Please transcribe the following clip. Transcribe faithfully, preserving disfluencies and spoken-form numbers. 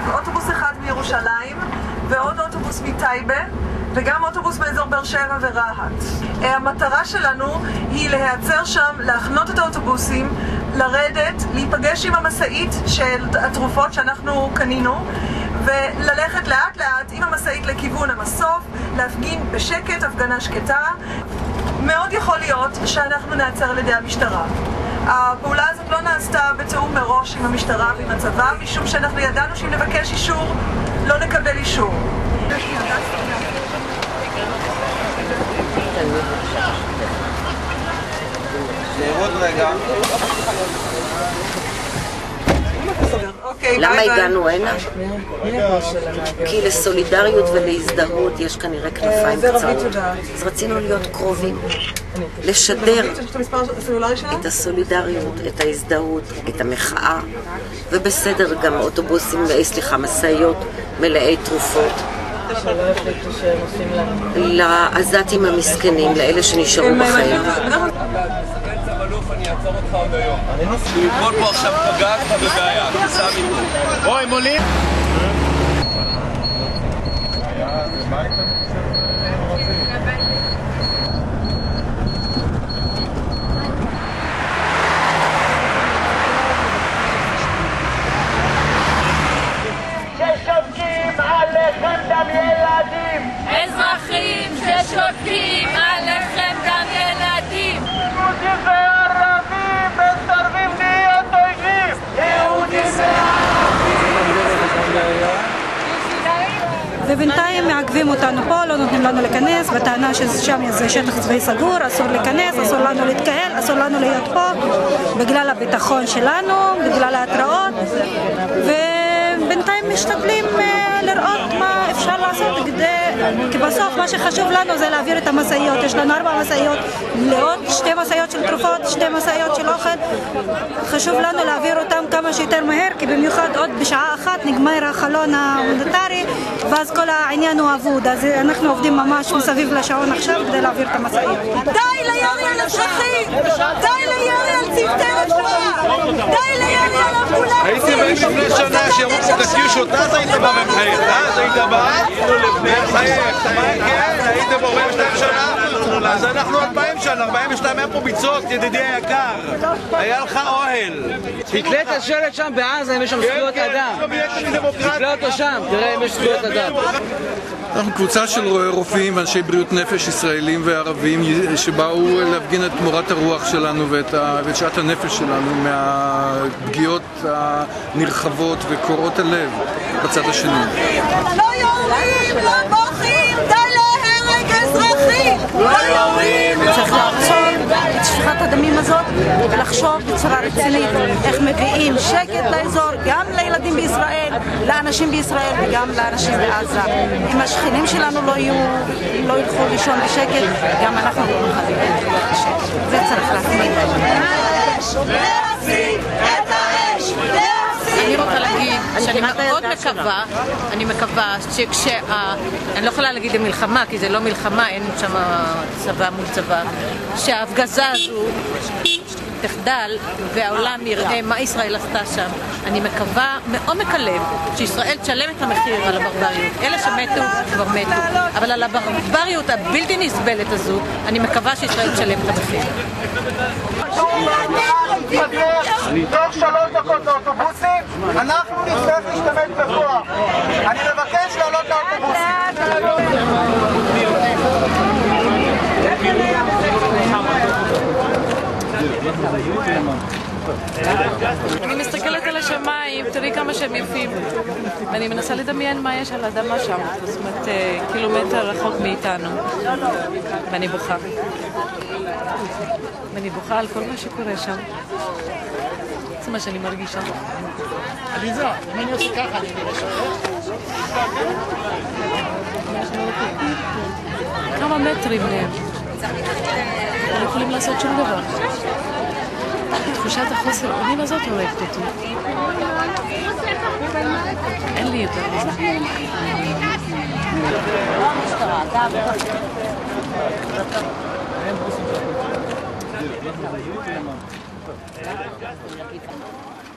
אוטובוס אחד מירושלים ועוד אוטובוס מטייבה וגם אוטובוס באזור באר שבע ורהט. המטרה שלנו היא להיעצר שם, להחנות את האוטובוסים, לרדת, להיפגש עם המשאית של התרופות שאנחנו קנינו וללכת לאט לאט עם המשאית לכיוון המסוף, להפגין בשקט, הפגנה שקטה. מאוד יכול להיות שאנחנו נעצר על ידי המשטרה. הפעולה הזאת לא נעשתה בתיאום מראש עם המשטרה ועם הצבא, משום שאנחנו ידענו שאם נבקש אישור, לא נקבל אישור. עוד רגע. למה הגענו הנה? כי לסולידריות ולהזדהות יש כנראה כנפיים קצרות. אז רצינו להיות קרובים, לשדר את הסולידריות, את ההזדהות, את המחאה, ובסדר גם אוטובוסים, סליחה, משאיות מלאי תרופות. לעזתים המסכנים, לאלה שנשארו בחיים. אני אעצור אותך עוד היום. הוא יפול פה עכשיו פגעת בבעיה, תיסע מפה. אוי, מולי! ששותקים עליכם דם ילדים! אזרחים ששותקים עליכם דם ילדים! יהודים וערבים מסרבים להיות אויבים! יהודים ובינתיים מעכבים אותנו פה, לא נותנים לנו להיכנס, בטענה ששם זה שטח צבאי סגור, אסור להיכנס, אסור לנו להתקהל, אסור לנו להיות פה, בגלל הביטחון שלנו, בגלל ההתראות, ובינתיים משתדלים לראות מה אפשר לעשות כדי, כי בסוף מה שחשוב לנו זה להעביר את המשאיות. יש לנו ארבע משאיות, לעוד שתי משאיות של תרופות, שתי משאיות של אוכל. חשוב לנו להעביר אותם כמה שיותר מהר, כי במיוחד עוד בשעה אחת נגמר החלון ההומניטרי, ואז כל העניין הוא אבוד. אז אנחנו עובדים ממש מסביב לשעון עכשיו כדי להעביר את המשאיות. די לירי על אזרחים! די לירי על צוותי רפואה! די לירי על אמבולנסים! הייתי באים לפני שנה שירו פה קטיושות, אז היית בא ומחייך, אז היית בא ומחייך, כן, היית בא ארבעים ושתיים שנה, אז אנחנו אלפיים שנה, ארבעים ושתיים היה פה ביצות, ידידי היקר, היה לך אוהל. תתלה את השלט שם בעזה אם יש שם זכויות אדם, תתלה אותו שם, תראה אם יש זכויות אדם. אנחנו קבוצה של רופאים ואנשי בריאות נפש ישראלים וערבים שבאו להפגין את תמורת הרוח שלנו ואת, ה... ואת שעת הנפש שלנו מהפגיעות הנרחבות וקורות הלב בצד השני. לא יורים, לא בוכים, די להרג אזרחים! לא יורים, לא בוכים! את שפיכת הדמים הזאת ולחשוב בצורה רצינית איך מביאים שקט לאזור, גם לילדים בישראל, לאנשים בישראל וגם לאנשים בעזה. אם השכנים שלנו לא יהיו, לא ילכו לישון בשקט, גם אנחנו לא נוכל לישון בשקט. זה צריך להפסיק. להפסיק את האש! אני רוצה להגיד שאני מאוד מקווה, אני מקווה שכשה... אני לא יכולה להגיד למלחמה, כי זה לא מלחמה, אין שם צבא מול צבא, שההפגזה הזו תחדל והעולם יראה מה ישראל עשתה שם. אני מקווה מעומק הלב שישראל תשלם את המחיר על הברבריות. אלה שמתו כבר מתו, אבל על הברבריות הבלתי נסבלת הזו, אני מקווה שישראל תשלם את המחיר. תוך שלוש דקות לאוטובוסים, אנחנו נצטרך להשתמש בכוח. אני מבקש לעלות לאוטובוסים. אני מסתכלת על השמיים, תראי כמה שהם יפים, ואני מנסה לדמיין מה יש על האדמה שם, זאת אומרת קילומטר רחוק מאיתנו, ואני בוכה. ואני בוכה על כל מה שקורה שם. זה מה שאני מרגישה. עליזה, אם אני עושה ככה, אני נראה שם. כמה מטרים מהם. לא יכולים לעשות שום דבר. תחושת החוסר אונים הזאת הולכת אותי. אין לי יותר מזה.